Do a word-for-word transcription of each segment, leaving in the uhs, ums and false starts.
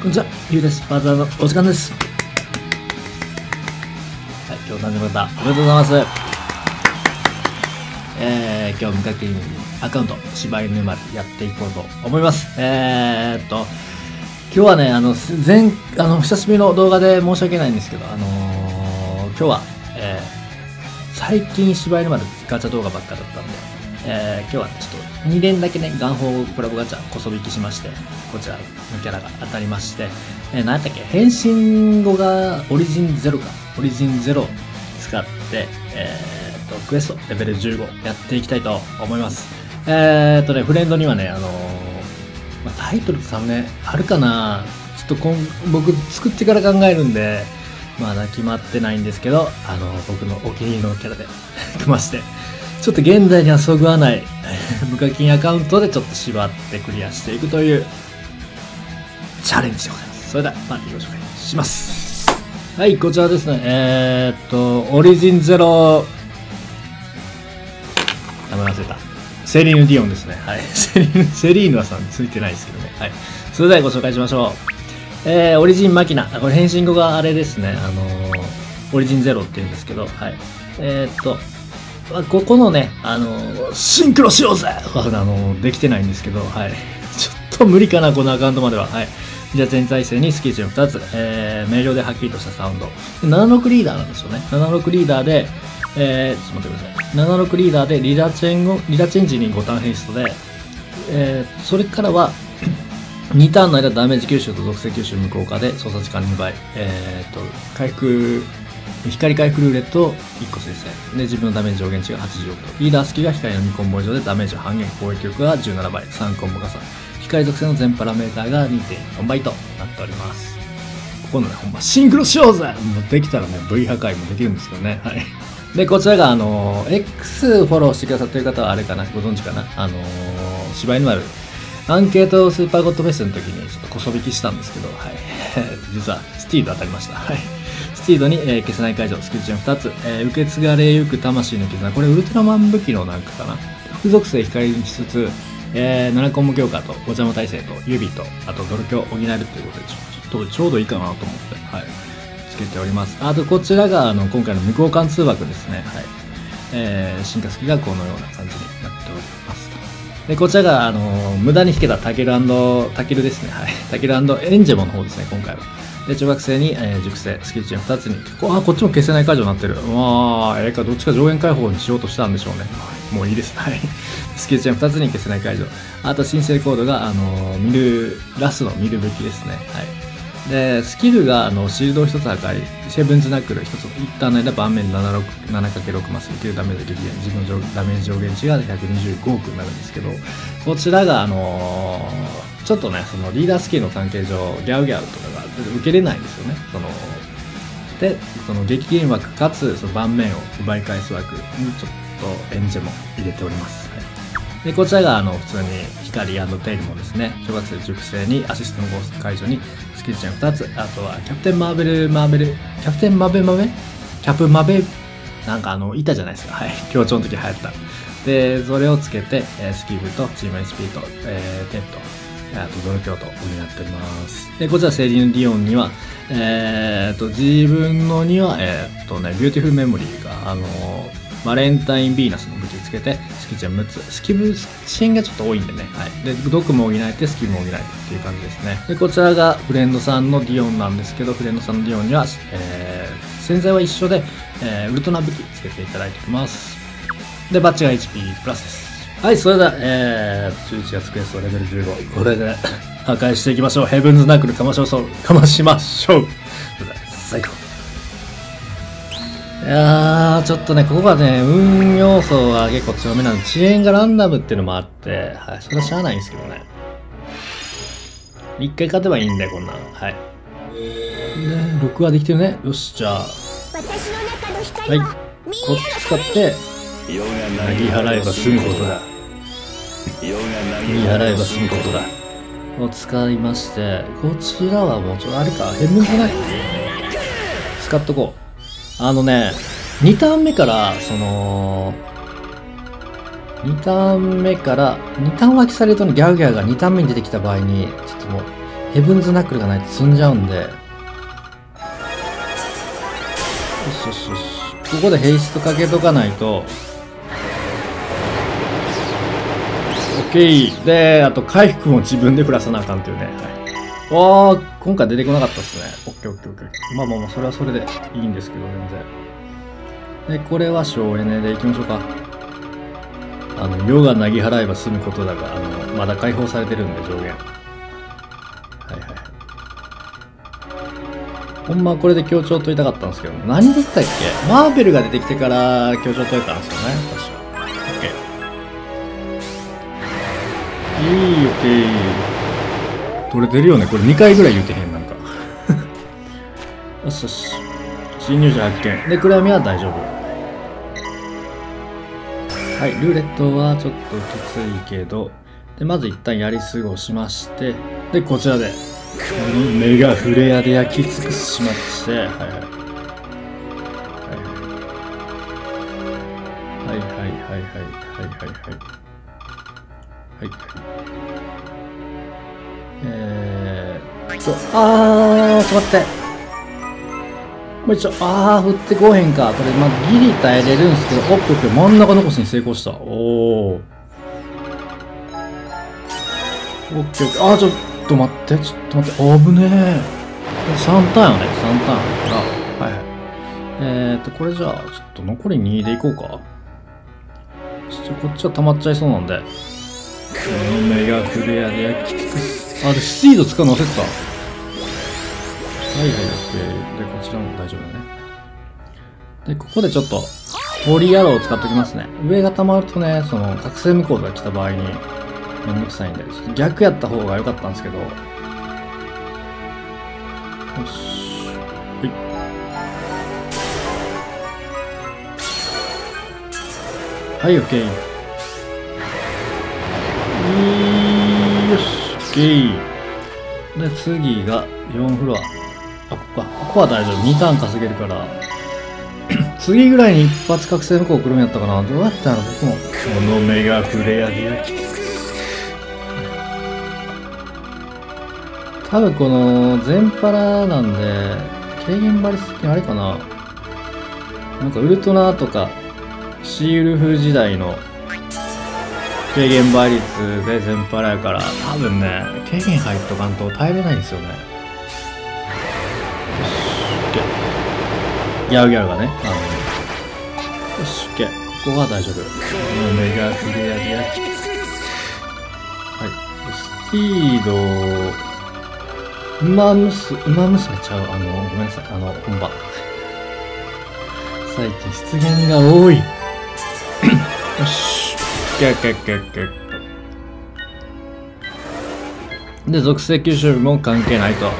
こんにちは、ゆうです。バザーのお時間です。はい、今日誕生日方、おめでとうございます。えー、今日無課金アカウント、柴犬丸やっていこうと思います。えーっと、今日はね、あの、前、あの、久しぶりの動画で申し訳ないんですけど、あのー、今日は、えー、最近柴犬丸ガチャ動画ばっかだったんで、えー、今日はちょっとに連だけね、元宝コラボガチャこそ引きしまして、こちらのキャラが当たりまして、えー、何やったっけ、変身後がオリジンゼロか、オリジンゼロ使って、えー、と、クエストレベルじゅうごやっていきたいと思います。えーとね、フレンドにはね、あのー、まあ、タイトルとサムネあるかな、ちょっと今僕作ってから考えるんで、まだ決まってないんですけど、あのー、僕のお気に入りのキャラで組まして、ちょっと現在にはそぐわない無課金アカウントでちょっと縛ってクリアしていくというチャレンジでございます。それではパーティーを紹介します。はい、こちらですね。えー、っとオリジンゼロ、名前忘れた、セリーヌ・ディオンですね。はい、セリーヌセリーヌはさんついてないですけどね。はい、それではご紹介しましょう。えー、オリジンマキナ、これ変身後があれですね、あのー、オリジンゼロっていうんですけど、はい、えー、っとここのね、あのー、シンクロしようぜあのー、できてないんですけど、はい。ちょっと無理かな、このアカウントまでは。はい。じゃあ全体制にスキル値をふたつ、えー、明瞭ではっきりとしたサウンド。ななじゅうろくリーダーなんですよね。ななじゅうろくリーダーで、えー、ちょっと待ってください。ななじゅうろくリーダーでリダチェンを、リダチェンジにごターンヘイストで、えー、それからは、にターンの間ダメージ吸収と属性吸収無効化で操作時間にばい、えーと、回復、光回復ルーレットをいっこ推薦で、自分のダメージ上限値がはちじゅうろくと、リーダースキルが光のにコンボ以上でダメージ半減、攻撃力がじゅうななばい、さんコンボ加算、光属性の全パラメーターが にてんよんばいとなっております。ここのね、ほんまシンクロしようぜ、もうできたらね V 破壊もできるんですけどね。はい。で、こちらがあのー、X フォローしてくださってる方はあれかな、ご存知かな、あのー、柴犬丸アンケートスーパーゴッドフェスの時にちょっとこそ引きしたんですけど、はい。実はスティード当たりました。はい。スティードに、えー、消せない解除、スキル値のふたつ、えー、受け継がれゆく魂の絆、これウルトラマン武器のなんかかな、副属性光にしつつ、えー、ななコンボ強化と、ご邪魔耐性と、指と、あとドル強を補えるということで、ちょっとちょうどいいかなと思って、はい、つけております。あと、こちらが、あの、今回の無交換通話ですね。はい。えー、進化スキルがこのような感じになっております。で、こちらが、あのー、無駄に引けたタケル&タケルですね。はい。タケル&エンジェモの方ですね、今回は。で、中学生に、えー、熟成、スキル値のふたつに、あ、こっちも消せない解除になってる。わあ、ええか、どっちか上限解放にしようとしたんでしょうね。もういいです。はい。スキル値のふたつに消せない解除。あと、申請コードが、あのー、見る、ラスの見る武器ですね。はい。で、スキルが、あの、シールドをひとつ破壊、セブンズナックルひとつ、一旦の間、盤面 ななかけるろく マス、受けるダメージ激減、自分のダメージ上限値がひゃくにじゅうごおくになるんですけど、こちらが、あのー、ちょっとね、そのリーダースキルの関係上、ギャウギャウとかが受けれないんですよね。その、で、その撃減枠かつ、その盤面を奪い返す枠にちょっとエンジェも入れております。はい、で、こちらが、あの、普通に光&テイルもですね、小学生熟成にアシストのゴースト解除に、スキル値のふたつ、あとは、キャプテンマーベル、マーベル、キャプテンマベマベキャプマベ、なんかあの、いたじゃないですか。はい。強調の時流行った。で、それをつけて、えー、スキルとチーム エイチピー と、えー、テント、あとドル強と補っております。で、こちらセリーヌ・ディオンには、えーと、自分のには、えーとね、ビューティフルメモリーが、あのー、バレンタイン・ヴィーナスの武器をつけて、スキル値はむつ。スキル、シーンがちょっと多いんでね。はい。で、毒も補えて、スキルも補えてっていう感じですね。で、こちらがフレンドさんのディオンなんですけど、フレンドさんのディオンには、えー、洗剤は一緒で、えー、ウルトラ武器つけていただいております。で、バッチが エイチピー プラスです。はい、それでは、えー、じゅういちがつクエストレベルじゅうご。これで破壊していきましょう。ヘブンズナックルかましょう、そう、かましましょう。それでは、最高。いやー、ちょっとね、ここがね、運要素が結構強めなので、遅延がランダムっていうのもあって、はい、それはしゃあないんですけどね。一回勝てばいいんだよ、こんなん。はい。で、録画できてるね。よし、じゃあ。はい。こっち使って、なぎ払えば済むことだ。なぎ払えば済むことだ。を使いまして、こちらはもうちょっとあれか、ヘブンズナックル使っとこう。あのね、にターン目から、その、にターン目から、にターン脇されるとね、ギャウギャウがにターン目に出てきた場合に、ちょっともう、 ヘブンズナックルがないと積んじゃうんで。よしよしよし。ここでヘイストかけとかないと。OK。で、あと回復も自分でプラスなあかんっていうね。はい。おー、今回出てこなかったっすね。OK、OK、OK。まあまあまあ、それはそれでいいんですけど、全然。で、これは省エネでいきましょうか。あの、ヨガ投げ払えば済むことだが、あの、まだ解放されてるんで、上限。はいはい。ほんまはこれで協調取りたかったんですけど、何で言ったっけ？マーベルが出てきてから協調取れたんですよね、確か。OK。いい、OK。取れてるよね。これにかいぐらい言うてへん、なんか。よしよし。侵入者発見。で、暗闇は大丈夫。はい、ルーレットはちょっときついけど、で、まず一旦やり過ごしまして、で、こちらで、目がフレアで焼き尽くしまして、はいはい。はいはいはいはいはいはいはいはいはいはい。えーっと、あー、ちょっと待って。もう一度、あー、振ってこうへんか。これ、まあ、ギリ耐えれるんですけど、オッケーオッケー、真ん中残しに成功した。おー。オッケーオッケー。あー、ちょっと待って、ちょっと待って、あぶねえ。さんターンね、さんターンだから。はいはい。えーっと、これじゃあ、ちょっと残りにでいこうか。ちょっとこっちは溜まっちゃいそうなんで。この目がフレアで焼き尽くす。あ、で、スピード使うの忘れてた。はいはい、OK。で、こちらも大丈夫だね。で、ここでちょっと、ホーリーアローを使っておきますね。上が溜まるとね、その、覚醒無効が来た場合に、めんどくさいんで、ちょっと逆やった方が良かったんですけど。よし。はい。はい、OK。よし、OK。で、次がよんフロア。あ、ここか。ここは大丈夫。にターン稼げるから。次ぐらいに一発覚醒無効来るんやったかな。どうやったら僕も。この目がフレアで焼き尽くす。多分この、全パラなんで、軽減バリス的にあれかな。なんかウルトラとか、シーウルフ時代の、軽減倍率で全パラやから、多分ね、軽減入っとかんと耐えれないんですよね。ギャウギャウがね。あのよし、OK。ここは大丈夫。メガフレアで焼き尽くす。はい。スピード、ウマムス、ウマ娘ちゃう。あの、ごめんなさい。あの、本場。最近出現が多い。よし。OK、OK、OK、OK。で、属性吸収も関係ないと。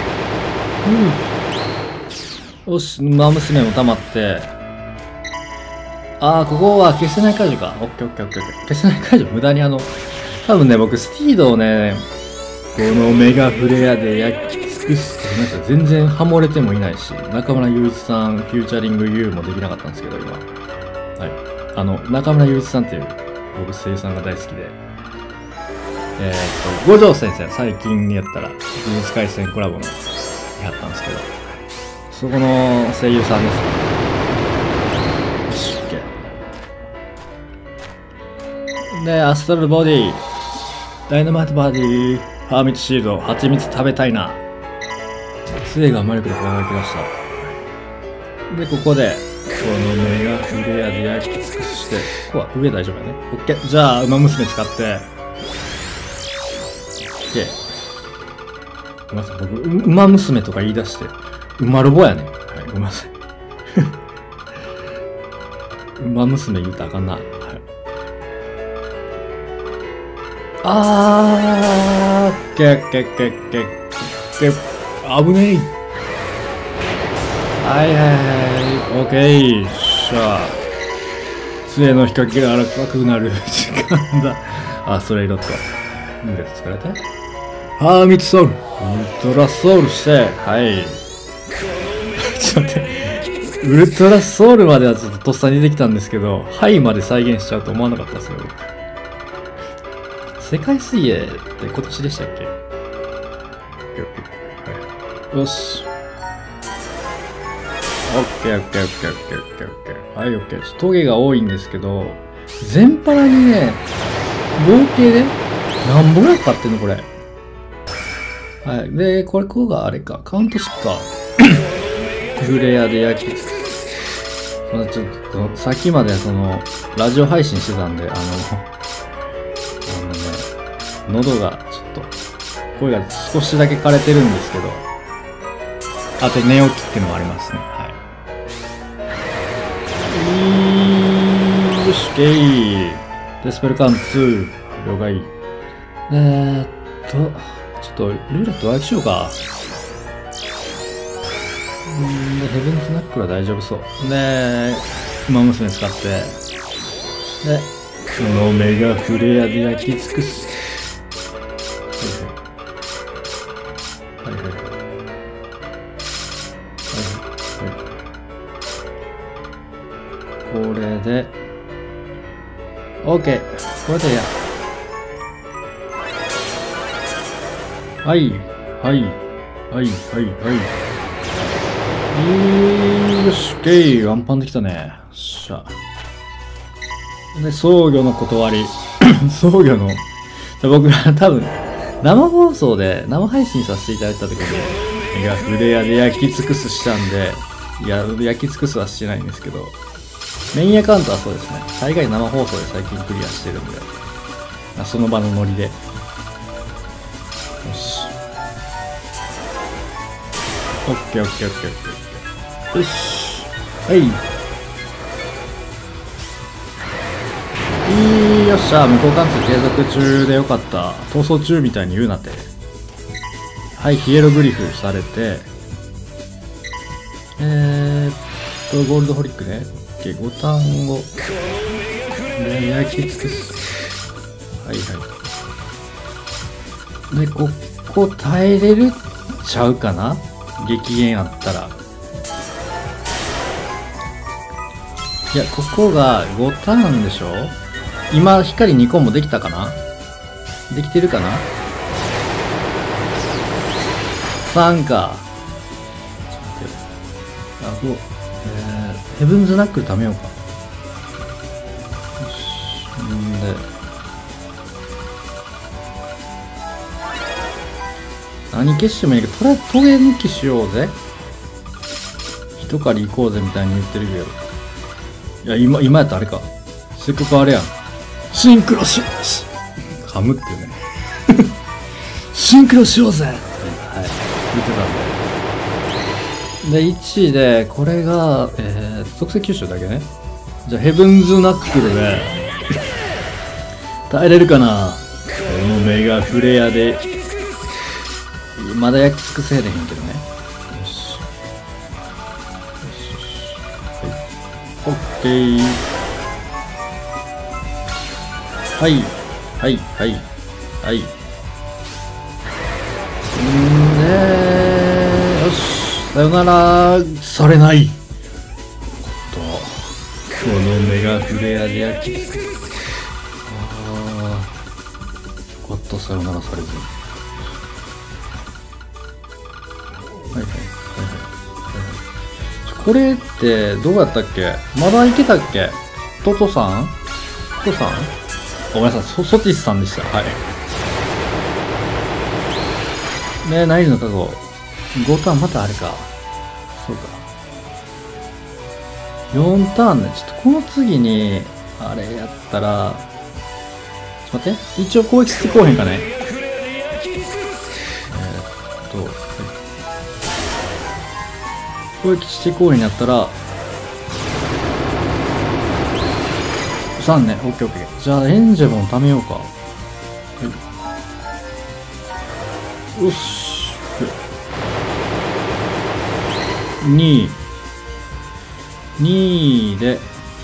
うん。よし、馬娘も溜まって。ああ、ここは消せない解除か。オッケーオッケーオッケーオッケー。消せない解除無駄にあの、多分ね、僕、スピードをね、このメガフレアで焼き尽くすって言いました。全然ハモれてもいないし、中村雄一さん、フューチャリング U もできなかったんですけど、今。はい。あの、中村雄一さんっていう、僕、声優さんが大好きで。えーっと、五条先生、最近やったら、呪術廻戦コラボの、やったんですけど、そこの声優さんですね。よし、OK。で、アストラルボディ、ダイナマイトバディ、ハーミットシールド、蜂蜜食べたいな。杖が魔力で輝き出した。で、ここで、このメガフレアで焼き尽くして、ここは上大丈夫やね。OK。じゃあ、馬娘使って、OK。ごめんなさい、僕、馬娘とか言い出して、馬ロボやね。はい、ごめんなさい。馬娘言うたらあかんな。はい。あー、けっけっけっけっけっ、危ねえ。はいはいはい、オッケー。しゃあ。杖の光が荒くなる時間だ。あ、それ色と。ルーレット疲れて。ハーミットソウル。ウルトラソウルして、はい。ちょっと待って。ウルトラソウルまではちょっととっさにできたんですけど、ハイまで再現しちゃうと思わなかったですよ。世界水泳って今年でしたっけ？ ッケーオッケー。はい。よし。オッケーオッケーオッケーオッケーオッケーオッケー。はい、オッケー。トゲが多いんですけど、全パラにね、合計で何本やかってんのこれ。はい。で、これ、ここがあれか。カウント式か。フレアで焼き。まあ、ちょっと、さっきまでその、ラジオ配信してたんで、あの、あのね、喉がちょっと、声が少しだけ枯れてるんですけど、あと寝起きっていうのもありますね。はい。よし、ケイ。デスペルカウントに。了解。えーっと、ちょっと、ルーレット和訳しようか。んで、ヘブンズナックルは大丈夫そう。で、馬娘使って、で、その目がフレアで焼き尽くす。はいはい。はいはい。はいはい。これで、OK。これでや。はい、はい、はい、はい、はい。よし、ケイ、ワンパンできたね。よっしゃ。で、僧侶の断り。僧侶の、僕ら多分、生放送で、生配信させていただいた時に、いや、フレアで焼き尽くすしたんで、いや、焼き尽くすはしてないんですけど、メインアカウントはそうですね。大概生放送で最近クリアしてるんで、その場のノリで。よし。オッケーオッケーオッケーオッケー。よし。はい。いいよっしゃ。無効貫通継続中でよかった。逃走中みたいに言うなって。はい、ヒエログリフされて、えーっと、ゴールドホリックね。オッケー、ごターン後。で、焼き尽くす。はいはい。で、ここ耐えれるちゃうかな？激減あったら。いや、ここがごターンでしょ？今、光にコンボできたかな？できてるかな？ さん か。ちょっと待ってよ。あ、こう、えー、ヘブンズナックル貯めようか。よし。んで、何消してもいいけど、とりあえずトゲ抜きしようぜ。一狩り行こうぜみたいに言ってるけど。いや、今、今やったらあれか。せっかくあれやん。シンクロし、し、噛むってね。シンクロしようぜって、はい、言ってたんで。で、いちいで、これが、えー、属性吸収だけね。じゃあ、ヘブンズナックルで、耐えれるかな？この目がフレアで、まだ焼き尽くせれへんけどね。よし。よしよし。はい。オッケー。はい。はい。はい。はい。んで、よし。さよなら、されない。と、この目がフレアで焼き尽くす。ああ。おっと、さよならされずに。はいはいはいはいはい。これってどうやったっけ？まだいけたっけ？トトさん？トトさん？ごめんなさい、ソ、ソティスさんでした。はい。ね、ナイルの過去。ごターンまたあれか。そうか。よんターンね。ちょっとこの次に、あれやったら、ちょっと待って。一応攻撃してこうへんかね。えーっと、はい。攻撃してこうになったら、さんね。オッケーオッケー。じゃあ、エンジェボン貯めようか。はい。よし。に、にで、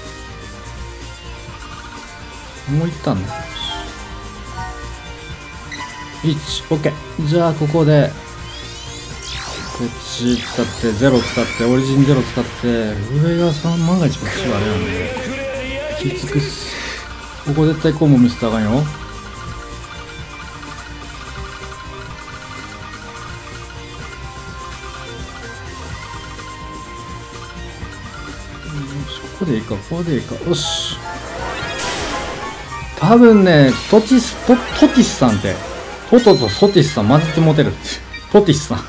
もう一旦ね。いち、オッケー。じゃあ、ここで、こっち使って、ゼロ使って、オリジンゼロ使って、上がさん、万が一こっちはあれなんで、きつくす。ここ絶対コンボ見せたらあかんよ。 こでいいか、ここでいいか。よし。多分ね、トティス、ト、トティスさんって、トトとソティスさん混ぜて持てるって。トティスさん。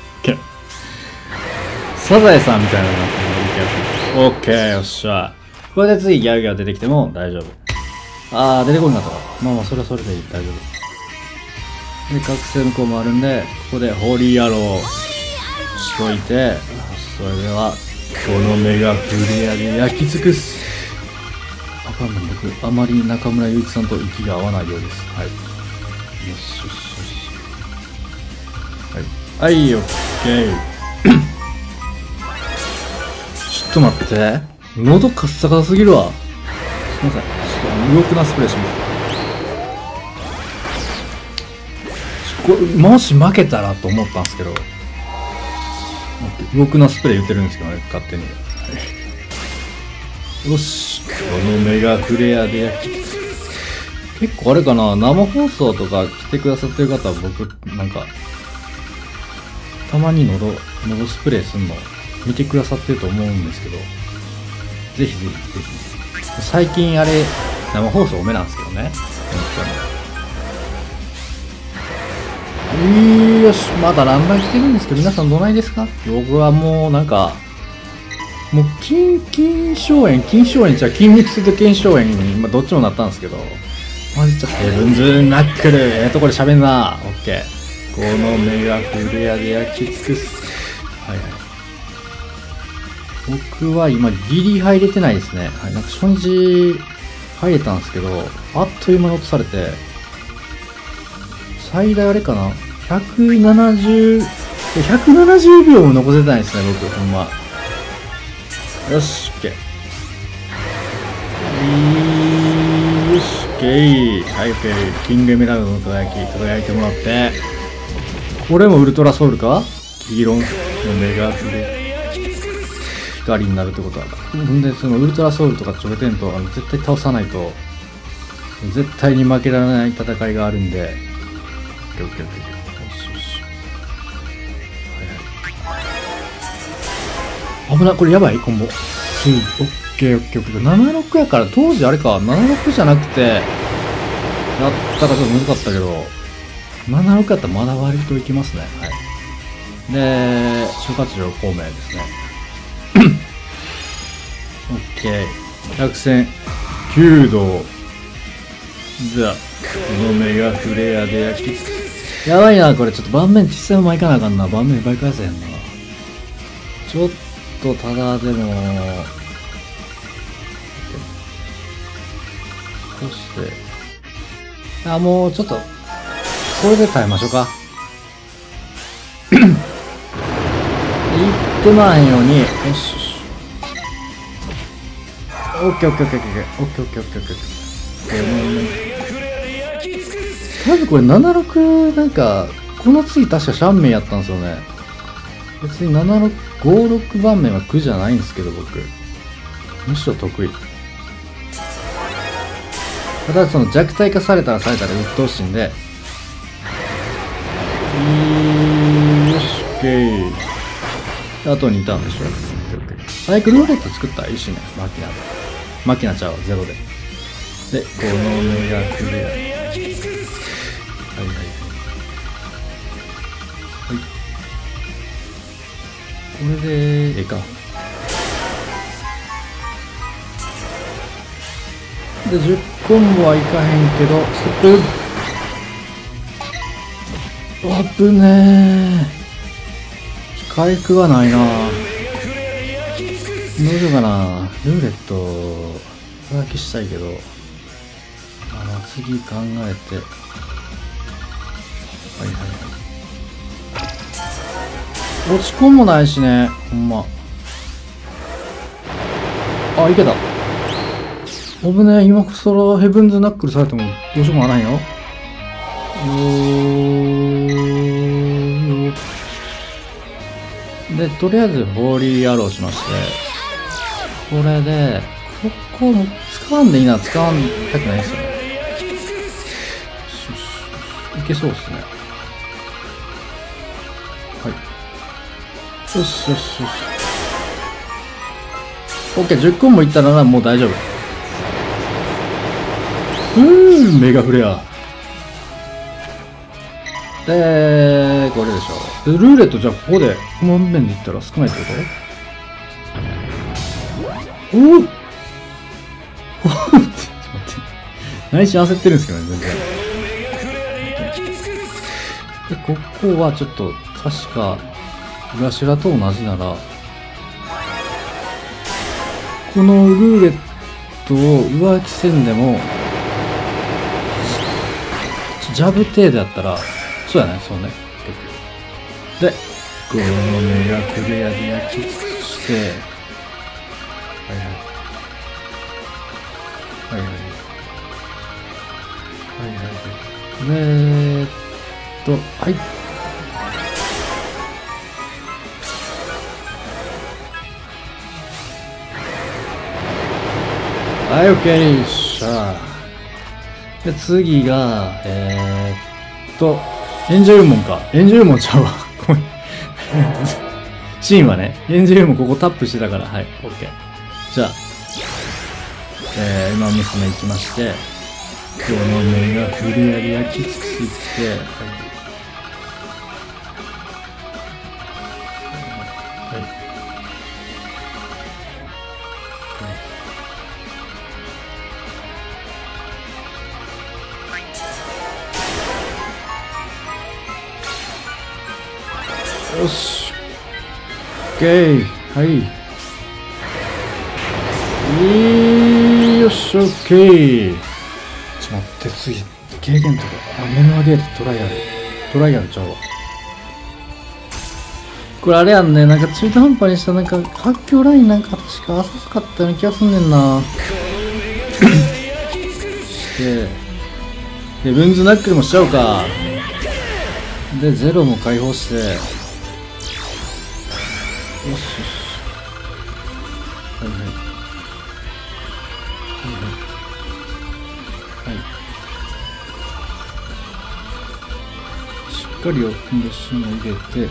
サザエさんみたいなのがオッケー、よっしゃ。これで次ギャルギャル出てきても大丈夫。あー、出てこなかった。まあまあ、それはそれでいい。大丈夫。で、覚醒の子もあるんで、ここでホーリーアローしといて、それでは、この目がクリアで焼き尽くす。あかんの、僕、あまり中村祐一さんと息が合わないようです。はい。よしよしよし。はい。はい、オッケー。ちょっと待って。喉カッサカサすぎるわ。すいません。ちょっと動くなスプレーします。これ、もし負けたらと思ったんですけど。動くなスプレー言ってるんですけどね、勝手に。はい、よし。この目がフレアで焼き。結構あれかな、生放送とか来てくださってる方は僕、なんか、たまに喉、喉スプレーすんの見てくださってると思うんですけど、ぜひぜひぜひ。最近あれ、生放送多めなんですけどね。本当に。よし、まだランナー来てるんですけど、皆さんどないですか？僕はもうなんか、もう筋、筋鞘炎、筋鞘炎じゃ筋肉痛と腱鞘炎に、まあ、どっちもなったんですけど、マジちょっとヘブンズナックル、ええとこで喋んな。オッケー。この目がフレアで焼き尽くす。はいはい。僕は今ギリ入れてないですね。はい、なんか初日入れたんですけど、あっという間に落とされて、最大あれかな ?ひゃくななじゅう、ひゃくななじゅうびょうも残せてないですね、僕、ほんま。よし、オッケー。よし、オッケー。はい、オッケー。キングエメラルドの輝き、輝いてもらって。これもウルトラソウルか？黄色のメガフで。光になるってことは。んで、そのウルトラソウルとかチョベテント、あの絶対倒さないと、絶対に負けられない戦いがあるんで。オッケーオッケーオッケー。よしよし。はいはい。危ない、これやばいコンボ。すオッケーオッケーオッケー。ななじゅうろくやから、当時あれか、ななじゅうろくじゃなくて、やったらちょっと難かったけど、ななじゅうろくやったらまだ割といきますね。はい。で、諸葛亮孔明ですね。オッケー。百戦、弓道。じゃあ、この目がフレアで焼き。やばいな、これちょっと盤面実際もいかなあかんな。盤面倍返せへんな。ちょっと、ただでも、そして、あ、もうちょっと、これで耐えましょうか。言ってまへんように、よしよし。オッケーオッケーオッケーオッケーオッケーオッケーオッケーオッケーオッケー。多分これななじゅうろくなんか、この次確かシャンメンやったんですよね。別にななじゅうろく、ごじゅうろく番目は苦じゃないんですけど僕。むしろ得意。ただその弱体化されたらされたら鬱陶しいんで。よし、オッケー。あとにターンでしょ。サイクルロケット作ったらいいしね。マキナで。マキナちゃうわ、ゼロで。で、この目がクリア。はいはいはい。はい。これで、ええか。で、じゅっコンボはいかへんけど、ストップ。あぶねー。回復はないなぁ。どうしようかな。ルーレット、働きしたいけど、あの、次考えて。はいはいはい。落ち込んもないしね、ほんま。あ、いけた。危ねえ、今そらヘブンズナックルされてもどうしようもないよ。よー。で、とりあえずホーリーアローしまして、これで、ここも使わんでいいな、使わんたくないですよね。いけそうですね。はい。よしよしよし。 オッケー、じゅっコンボいったらな、もう大丈夫。うーん、メガフレア。で、これでしょ。でルーレット、じゃあここで、この面でいったら少ないってことおおちょっと待って。内心焦ってるんですけどね、全然。で、ここはちょっと、確か、裏白と同じなら、このルーレットを上着せんでも、ジャブ程度やったら、そうやね、そうね。で、このメガクレアで焼き尽くして、はいはい。はいはい。はいはいはい。えーっと、はい。はい、オッケー、よっしゃ。で、次が、えー、っと、エンジェルモンか。エンジェルモンちゃうわ。ごめん。シーンはね、エンジェルモンここタップしてたから、はい、オッケー。じゃあ、えー、今娘行きまして、この目がフレアで焼き尽くして、はい。よし。オッケー。はい。いいよっしゃ、オッケー。ちょっと待って、次、経験とか。あ、メモ上げるトライアル。トライアルちゃうわ。これあれやんね、なんか中途半端にした、なんか発狂ラインなんか確か浅かったような気がすんねんな。で、ヘブンズナックルもしちゃおうか。で、ゼロも解放して。よしよし。はいはい。はいはい。はい。しっかりオープンレッシュも入れて。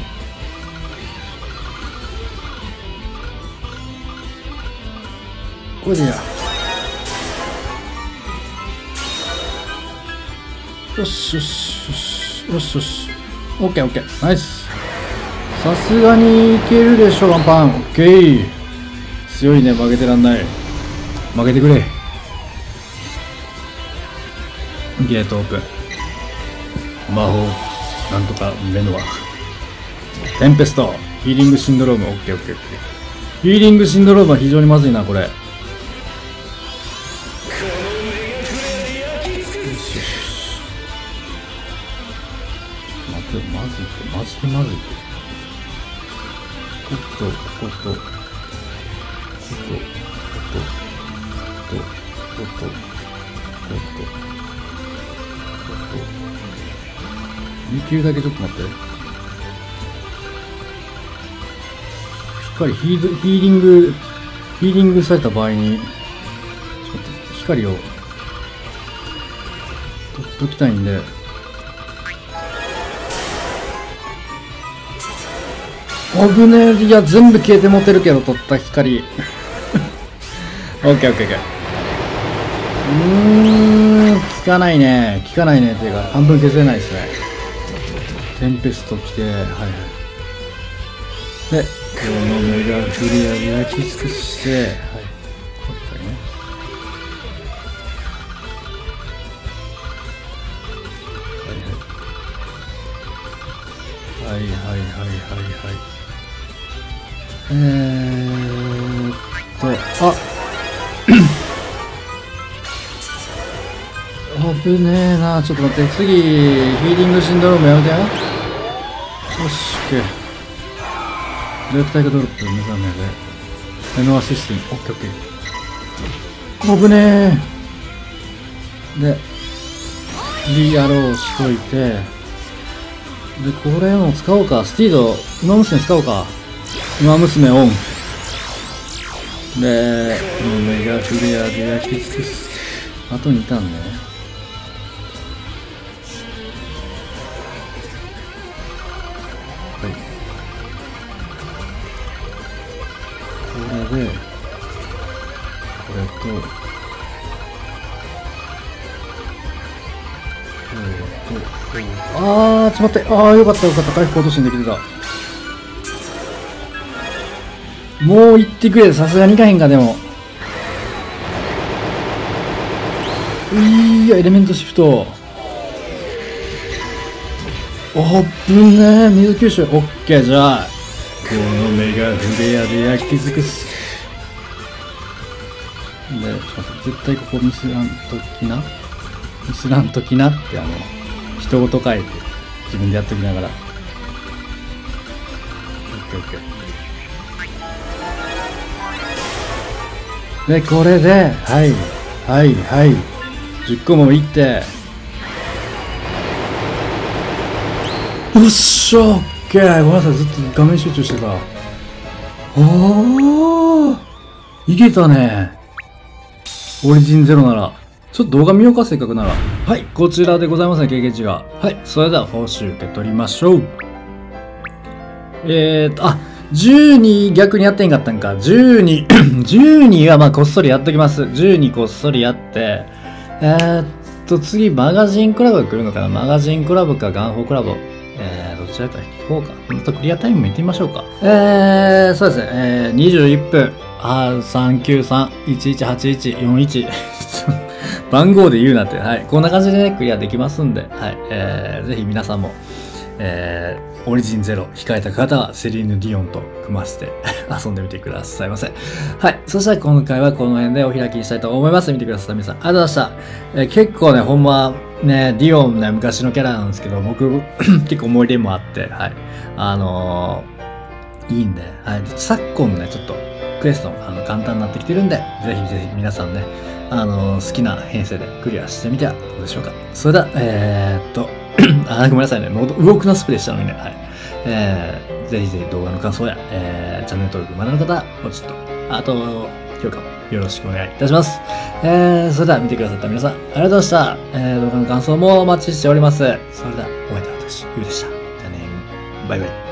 これでや。よしよしよし。よしよし。オッケーオッケー。ナイス。さすがにいけるでしょ、ワンパン。オッケー。強いね、負けてらんない。負けてくれ。ゲートオープン。魔法。なんとかメノア。テンペスト。ヒーリングシンドローム。オッケーオッケーオッケー。ヒーリングシンドロームは非常にまずいな、これ。よしよし。待って、まずいって、マジでまずいって。ここと、ここと、ここと、ここと、ここと、ここと、ここと、に球だけちょっと待って。しっかりヒール、ヒーリング、ヒーリングされた場合に、ちょっと光を、取っときたいんで、危ねえ。いや、全部消えて持てるけど、取った光。オッケーオッケーオッケー。うーん、効かないね。効かないね。っていうか、半分消せないですね。テンペスト来て、はいはい。で、このメガフリアで焼き尽くして、はい。これね。はいはい。はいはいはいはいはい。えーっと、あ危ねえな。ちょっと待って。次、ヒーリングシンドロームやめてよ。よし、オッケー。レフタイガドロップ、目覚めで。メノアシステム、オッケーオッケー。危ねえ。で、リアローしといて。で、これも使おうか。スティード、馬娘使おうか。馬娘オン。で、このメガフレアで焼き尽くす。あとにターンね。はい。これで、 あー、ちょっと待って。あー、よかったよかった。回復落としにできてた。もう行ってくれ。さすがにいかへんか、でも。いや、エレメントシフト。おっぶねー。水吸収。オッケー、じゃあ。この目がフレアで焼き尽くす。で、ちょっと待って、絶対ここミスらんときな。ミスらんときなって、あの、人ごと書いて、自分でやっときながら。オッケーオッケー。で、これで、はい、はい、はい。じゅっこもいって。よっしゃ、オッケー。ごめんなさい、ずっと画面集中してた。おー、いけたね。オリジンゼロなら。ちょっと動画見ようか、せっかくなら。はい、こちらでございますね、経験値が。はい、それでは報酬受け取りましょう。えーと、あ、じゅうに逆にやってんかったんか。じゅうに、じゅうにはまあこっそりやっときます。じゅうにこっそりやって、えーっと、次、マガジンクラブが来るのかな。マガジンクラブか、ガンホークラブ。えー、どちらか引こうか。またクリアタイムも行ってみましょうか。えー、そうですね。えー、にじゅういっぷん。あ、さんきゅうさん、いちいちはちいち、よんいち。番号で言うなって。はい。こんな感じでね、クリアできますんで、はい。えー、ぜひ皆さんも、えー、オリジンゼロ控えた方はセリーヌ・ディオンと組ませて遊んでみてくださいませ。はい。そしたら今回はこの辺でお開きにしたいと思います。見てください。皆さん、ありがとうございました。えー、結構ね、ほんま、ね、ディオンね、昔のキャラなんですけど、僕、結構思い出もあって、はい。あのー、いいんで、はい。昨今ね、ちょっと、クエストもあの簡単になってきてるんで、ぜひぜひ皆さんね、あのー、好きな編成でクリアしてみてはどうでしょうか。それでは、えー、っと、あ、ごめんなさいね。喉動くなスプレーしたのにね。はい。えー、ぜひぜひ動画の感想や、えー、チャンネル登録まだの方、ポチッと、あと、評価もよろしくお願いいたします。えー、それでは見てくださった皆さん、ありがとうございました。えー、動画の感想もお待ちしております。それでは、お会いいたい私、ゆうでした。じゃあね、バイバイ。